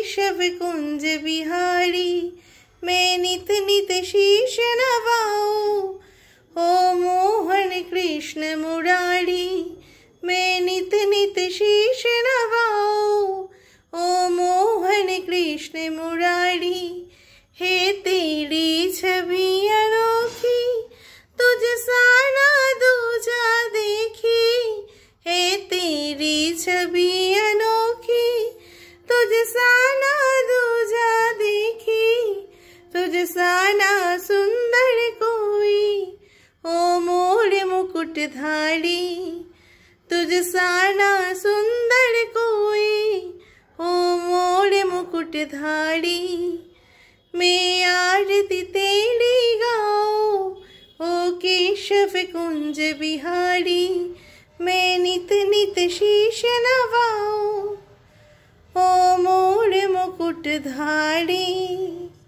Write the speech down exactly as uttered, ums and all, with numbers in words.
केशव कुंज बिहारी, मैं नित नित शीश नवाऊं। ओ मोहन कृष्ण मुरारी, मैं नित नित शीश नवाऊं। ओ मोहन कृष्ण मुरारी, हे तेरी छवि अनोखी, तुझ सा ना दूजा देखी। हे तेरी छवि अनोखी, तुझ सा ना दूजा देखी। तुझ सा ना सुंदर कोई, ओ मोर मुकुटधारी। तुझ सा ना सुंदर कोई, ओ मोर मुकुटधारी। मैं आरती तेरी गाऊं, ओ केशव कुंज बिहारी, मैं नित नित शीश नवाऊं। ओ मोर मुकुटधारी।